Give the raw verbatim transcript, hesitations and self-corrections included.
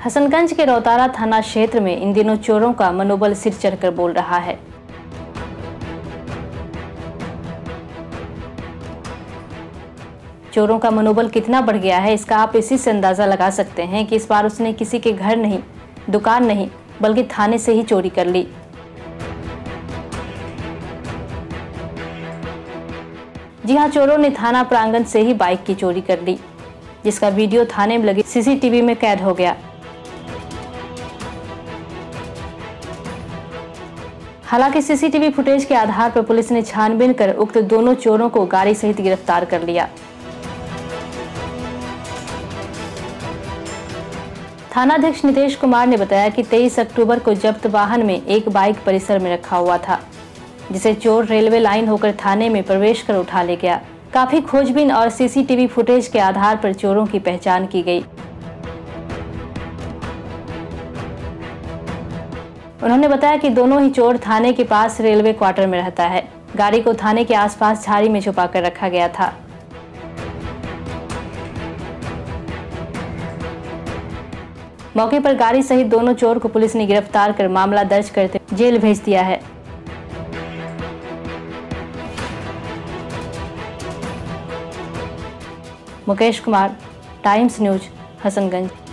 हसनगंज के रौतारा थाना क्षेत्र में इन दिनों चोरों का मनोबल सिर चढ़कर बोल रहा है। चोरों का मनोबल कितना बढ़ गया है, इसका आप इसी से अंदाजा लगा सकते हैं कि इस बार उसने किसी के घर नहीं, दुकान नहीं, बल्कि थाने से ही चोरी कर ली। जी हां, चोरों ने थाना प्रांगण से ही बाइक की चोरी कर ली, जिसका वीडियो थाने में लगे सीसीटीवी में कैद हो गया। हालांकि सीसीटीवी फुटेज के आधार पर पुलिस ने छानबीन कर उक्त दोनों चोरों को गाड़ी सहित गिरफ्तार कर लिया। थानाध्यक्ष नितेश कुमार ने बताया कि तेईस अक्टूबर को जब्त वाहन में एक बाइक परिसर में रखा हुआ था, जिसे चोर रेलवे लाइन होकर थाने में प्रवेश कर उठा ले गया। काफी खोजबीन और सीसीटीवी फुटेज के आधार पर चोरों की पहचान की गई। उन्होंने बताया कि दोनों ही चोर थाने के पास रेलवे क्वार्टर में रहता है। गाड़ी को थाने के आसपास झाड़ी में छुपा कर रखा गया था। मौके पर गाड़ी सहित दोनों चोर को पुलिस ने गिरफ्तार कर मामला दर्ज करते जेल भेज दिया है। Mukesh Kumar, Times News, Hasanganj.